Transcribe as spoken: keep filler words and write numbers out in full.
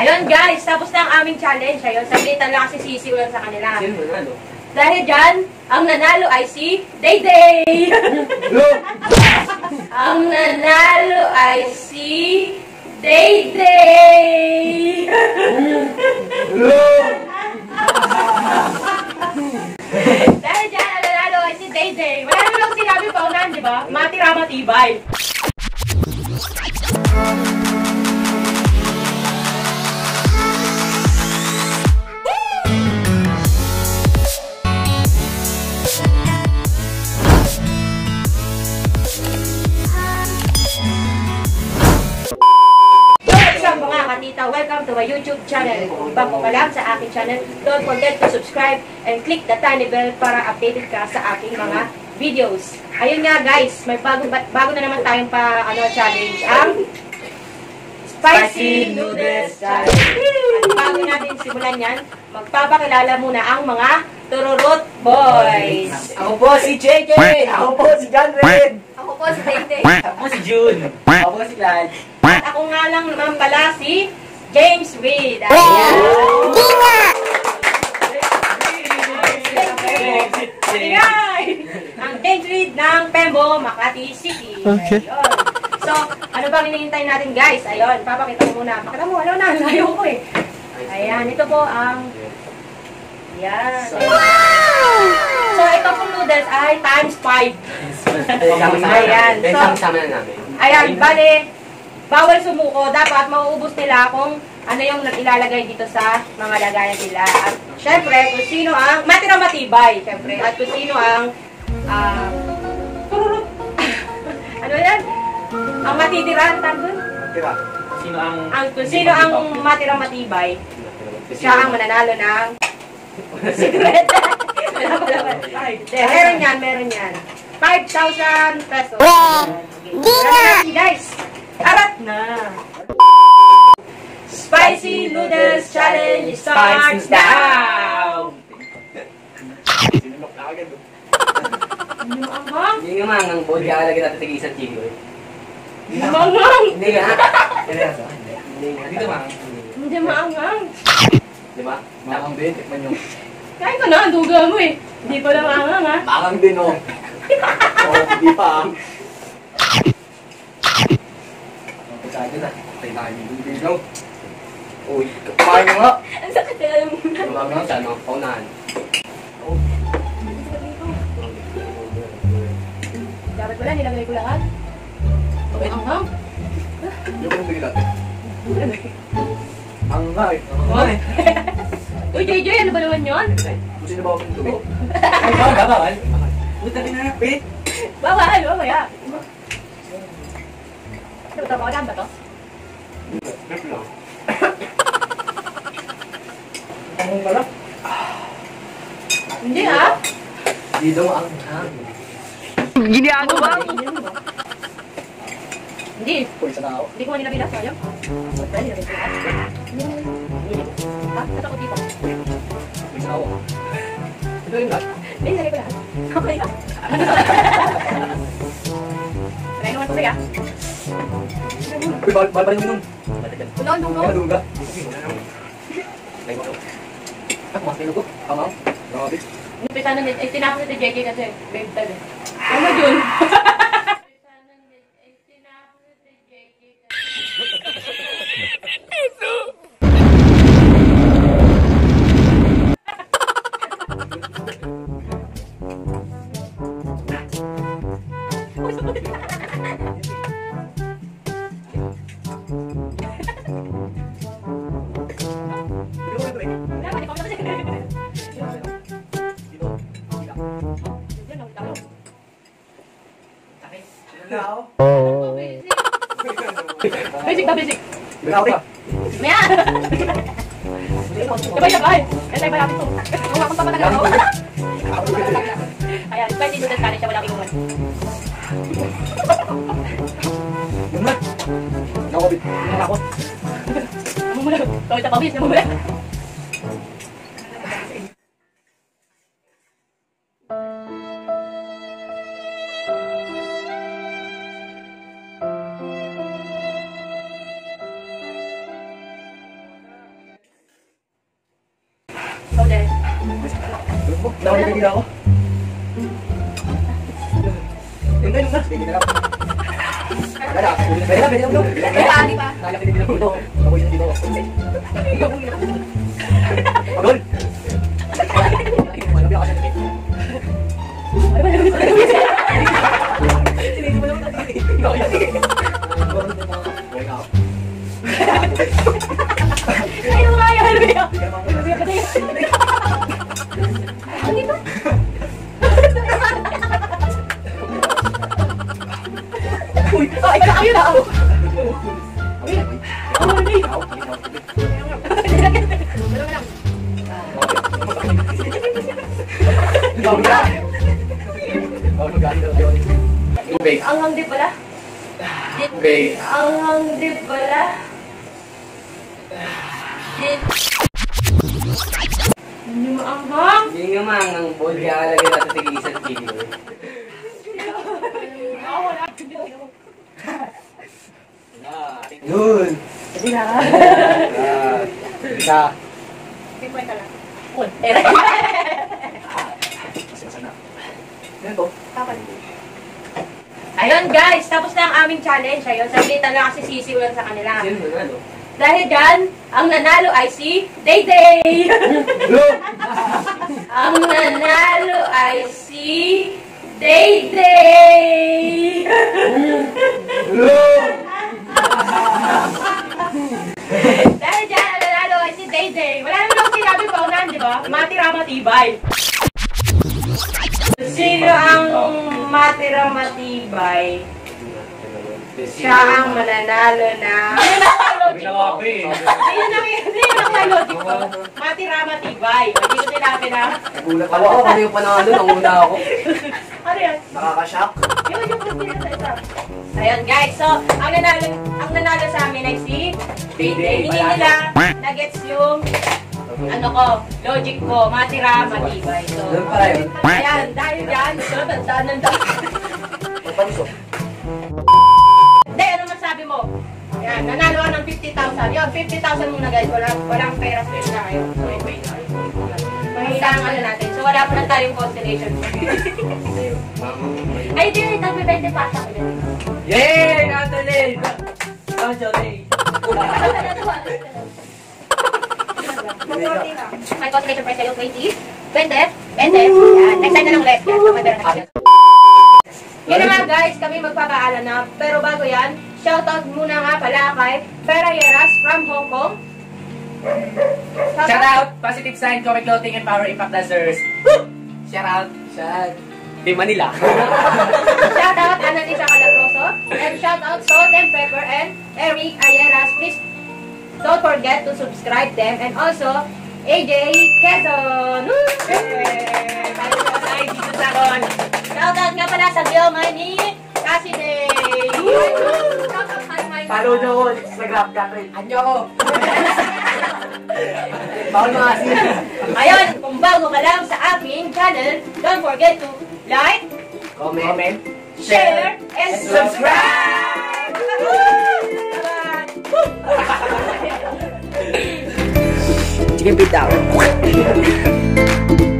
Ayun guys, tapos na ang aming challenge. Ayun, saglitan lang kasi sisiw lang sa kanila. Sino nanalo? Dahil dyan, ang nanalo ay si Dayday! Ang nanalo ay si Dayday! Dahil dyan, ang nanalo ay si Dayday. Wala naman lang sinabi pa unan, di ba? Matira matibay. Welcome to my YouTube channel. Kung bago ka lang sa aking channel, don't forget to subscribe and click the tiny bell para updated ka sa aking mga videos. Ayun nga guys, may bago, bago na naman tayong pa, ano, challenge, ang Spicy Noodles Challenge. At bago natin simulan yan, magpapakilala muna ang mga Tururut Boys. Ako po si J J! Ako po si John Red! Ako po si Dayday. Ako po si June! Ako po si Lad! At ako nga lang naman pala si James Reid. Ayan. Ayan. Ang James Reid ng Pembo, Makati City. Okay. Ayun. So, ano bang hinihintay natin guys? Ayun, papakita ko muna. Pakita mo, ano na, layo ko eh. Ayan, ito po ang... Ayan. So, ito pong noodles ay times five. Ayan. So, ayan, bale, bawal sumuko. Dapat mauubos nila kung ano yung ilalagay dito sa mga lagayan nila. At syempre, kung sino ang matira matibay. Syempre. At kung sino ang uh, ano yan? Ang matitira. Ano Matira. Sino ang... ang kung sino ang matira matibay, siya ang mananalo ng secret. Meron yan, meron yan. five thousand pesos. Grabe guys. Arat na! Spicy Noodles Challenge starts now! Sinunok na agad. Yung anghang? Hindi nga mga ang bold kaya lagyan natin tig isang chili. Yung anghang? Hindi nga. Hindi nga. Dito mga. Hindi maanghang. Di ba? Makang din, tikman nyo. Kain ko na, ang duga mo eh. Hindi ko lang maanghang ha. Makang din oh. Oo, hindi pa ah. Pagkakita na. Tayo tayo yung bigaw. Uy, kumain mo nga. Ang sakit na lang muna. Kumain mo nga siya, no? Paunahan. Dapat wala, nilagay ko lahat. Okay, anghang. Yung kong bigat. Ang nga eh. Ang eh. Uy, J J, ano ba naman yun? Kung sino ba ako ng tubig? Ay, bawal ba? Bawal? Puta rin na, pit. Bawal, mamaya. Ito, ito, makagam ba to? Pit lang. Ang pala? Hindi ha? Hindi daw ang hang. Giniago ba? Hindi. Uy, sa tao. Hindi ko man nilabila, sayang. Wala, nilabila ko lahat. Hindi. Ha? Natakot dito. Uy, sa tao. Ito yung lahat. Hindi, nilagay ko lahat. Okay ka? Try naman ko siya. Uy, bawal pa rin minum. Ulo, ulo, ulo. Ano nga? Ay, ito. Ako, mas pinugo. Amaw. Grabe. Numpisa na, eh, tinapos na si J K kasi, babe time eh. Ano yun? Basic na basic. Grabe. Maya! Sabay na ba? Kaya tayo malapit ito. Kung akong papatagal ako. Ayan, spicy noodles challenge siya, walang inuman. Naman. Nakakabit. Nakakot. Namumula. Kawit na pabis, namumula. Nakakita ako. Hindi, hindi na. Hindi na lang. Wala, pwede na, pwede na. Pwede pa. Nalaki din dito. Ako yun dito. Agol! Malapit ako siya. Sinisi mo naman kasi. Ay, mga ayaw, ano yun? Ano dito? Uy! Ay, ayun na ako. Tubig. Ang hangdi pala. Tubig. Ang hangdi pala. Hindi mo ang hang. Hindi nga man, ang ball kaya lagay natin tigil isang kilo. Yun! Hindi na. Isa. Pinkwenta lang. Ano to? Ayun guys, tapos na ang aming challenge. Ayun, sabitan lang kasi sisi ulan sa kanila. Yun, ano? Dahil dyan, ang nanalo ay si Dayday! Ang nanalo ay si Dayday! Dahil dyan, ang nanalo ay si Dayday. Wala naman ako sinabi pa unan, di ba? Matira matibay. Sino ang matira matibay? Siya ang mananalo na... Ayun ang logic ko. Ayun ang yun ang logic ko. Matira matibay. Hindi ko sinabi na... Nagulat ako ako kasi yung panalo, nanguna ako. Ano yan? Nakaka-shock. Yun yung pagpili sa isa. Ayun guys, so ang nanalo, ang nanalo sa amin ay si Dayday. Hindi nila na-gets yung ano ko, logic ko, matira matibay. So, Doon pala yun. ayan, dahil dyan, ito na bandaan ng dahil. Magpanisok. Hindi, ano masabi mo? Yan, nanalo ka ng fifty thousand. Yun, fifty thousand muna guys. Walang, walang pera stress na kayo. So, wait, wait. Mahina ang ano natin. So, wala pa na tayong constellation. Ay, di rin. Nagbe-twenty pasa ko dyan. Yay! Natalie! Natalie! May constellation price kayo, twenty? twenty? twenty? Yan. Next time na lang ulit. Yan, so may pera na kayo. Yun na nga guys, kami magpapaalam na. Pero bago yan, shoutout muna nga pala kay Perayeras from Hong Kong. Shout out! Positive Sign, Comic Clothing, and Power Impact Dancers. Shout out! Shout! Team Manila. Shoutout Annalisa Calatroso. And shoutout Salt and Pepper and Eric Ayeras. Please don't forget to subscribe them. And also, A J Quezon. Woo! Yay! Tayo sa tayo dito sa Ron. Shoutout nga pala sa Bioma ni Cassidy. Shoutout kay Mike. Follow nyo ako sa Instagram, Catherine. Anyo ako. Bawal mga asin. Ayun, kung bago ka lang sa aking channel, don't forget to like, Comment. Comment. share, and subscribe! Chicken pita.